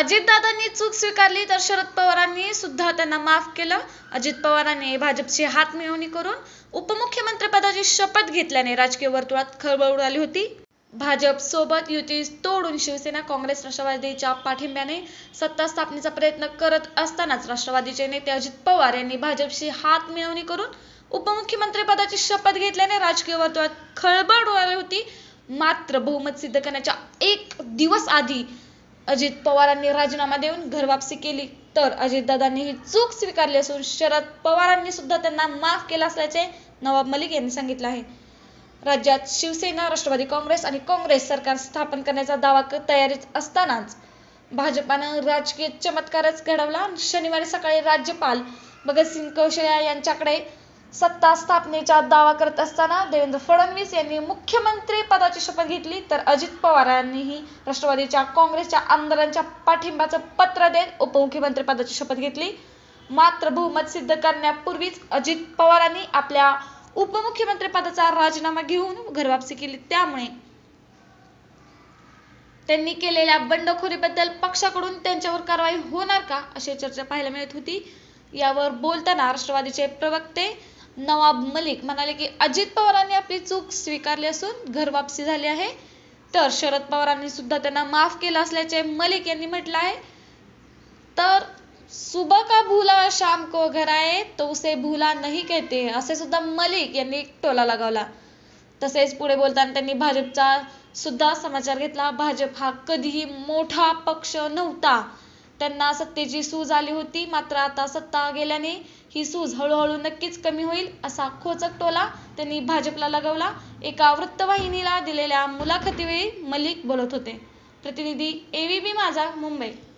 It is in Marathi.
अजितदादांनी चूक स्वीकारली तर शरद पवारांनी सुद्धा त्यांना माफ केलं। अजित पवारांनी भाजपची हातमिळवणी करून उपमुख्यमंत्रीपदाची शपथ घेतल्याने राजकीय वर्तुळात खळबळ उडाली होती। भाजप सोबत युती तोडून शिवसेना काँग्रेस राष्ट्रवादीच्या पाठिंब्याने सत्ता स्थापनेचा प्रयत्न करत असतानाच राष्ट्रवादीचे नेते अजित पवार यांनी भाजपशी हातमिळवणी करून उपमुख्यमंत्रीपदाची शपथ घेतल्याने राजकीय वर्तुळात खळबळ उडाली होती। मात्र बहुमत सिद्ध करण्याच्या एक दिवस आधी अजित पवारांनी राजीनामा देऊन घरवापसी केली, तर अजितदादांनी ही चूक स्वीकारली असून शरद पवारांनी सुद्धा त्यांना माफ केलं असल्याचे नवाब मलिक यांनी सांगितलं आहे। राज्यात शिवसेना, राष्ट्रवादी काँग्रेस आणि काँग्रेस सरकार स्थापन करण्याचा दावा तयारीत असतानाच भाजपानं राजकीय चमत्कारच घडवला। शनिवारी सकाळी राज्यपाल भगतसिंग कोश्यारी यांच्याकडे सत्ता स्थापनेचा दावा करत असताना देवेंद्र फडणवीस यांनी मुख्यमंत्री पदाची शपथ घेतली, तर अजित पवार यांनीही राष्ट्रवादीच्या काँग्रेसच्या आमदारांच्या पाठिंब्याचं पत्र देत उपमुख्यमंत्री पदाची शपथ घेतली। मात्र बहुमत सिद्ध करण्यापूर्वीच अजित पवारांनी आपल्या उपमुख्यमंत्री पदाचा राजीनामा घेऊन घरवापसी केली। त्यामुळे त्यांनी केलेल्या बंडखोरीबद्दल पक्षाकडून त्यांच्यावर कारवाई होणार का, अशी चर्चा पाहायला मिळत होती। यावर बोलताना राष्ट्रवादीचे प्रवक्ते नवाब मलिक म्हणाले की अजित पवारांनी आपली चूक स्वीकारली असून घरवापसी झाली आहे, तर शरद पवारांनी सुद्धा त्यांना माफ केलं असल्याचे मलिक यांनी म्हटलं आहे। तर सुबह का भूला शाम को घर आए तो उसे भूला नहीं कहते, असे सुद्धा मलिक यांनी टोला लगावला। तसेच पुढे बोलताना त्यांनी भाजपचा सुद्धा समाचार घेतला। भाजप हा कधीही मोठा पक्ष नव्हता, त्यांना सत्तेची सूज आली होती, मात्र आता सत्ता गेल्याने ही सूज हळूहळू नक्कीच कमी होईल, असा खोचक टोला त्यांनी भाजपला लगावला। एका वृत्तवाहिनीला दिलेल्या मुलाखतीवेळी मलिक बोलत होते। प्रतिनिधी AVP माझा, मुंबई।